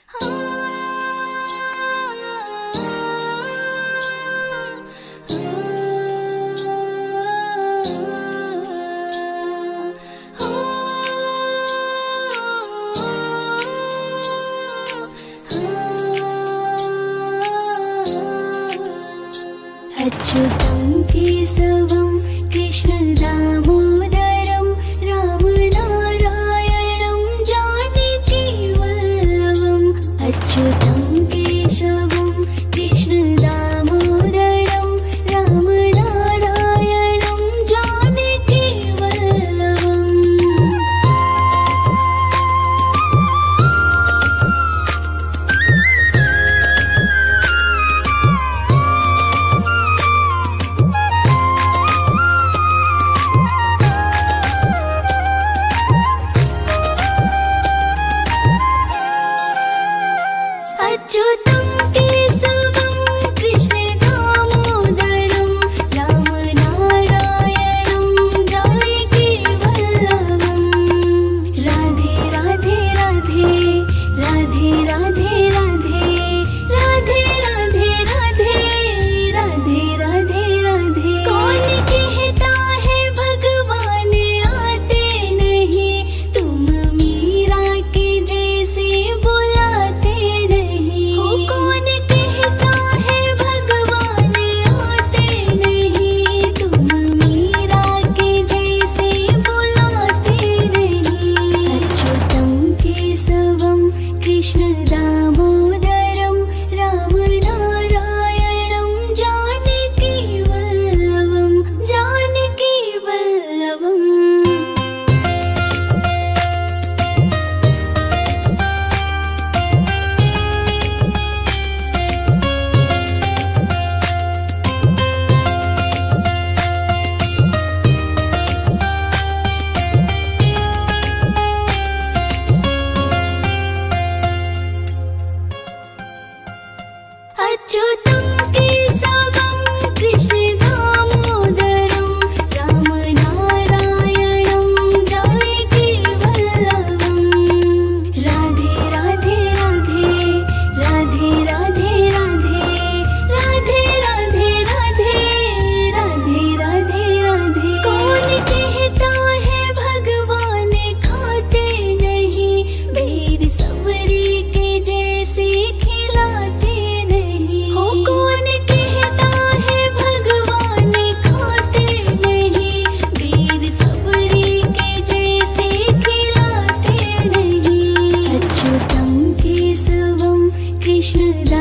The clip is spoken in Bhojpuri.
achyutam keshavam Krishna damodaram Ramanarayanam Janaki vallavam achyutam keshavam Krishna damodaram Ramanarayanam Janaki vallavam achyutam keshavam Krishna damodaram Ramanarayanam Janaki vallavam Radhe Radhe Radhe Radhe Radhe Radhe Radhe Radhe Radhe Radhe Radhe Radhe कौन कहता है भगवान आते नहीं तुम मीरा के जैसे बुलाते नहीं हो कौन कहता है भगवान आते नहीं तुम मीरा के जैसे बुलाते नहीं achyutam keshavam Krishna damodaram Ramanarayanam Janaki vallavam Janaki vallavam achyutam keshavam Krishna damodaram Ramanarayanam Janaki vallavam Radhe Radhe Radhe Radhe Radhe Radhe Radhe Radhe Radhe Radhe Radhe Radhe कौन कहता है भगवान खाते नहीं वीर सवरी के जैसे खिलाते नहीं हो कौन कहता है भगवान खाते नहीं वीर सवरी के जैसे खिलाते नहीं achyutam keshavam Krishna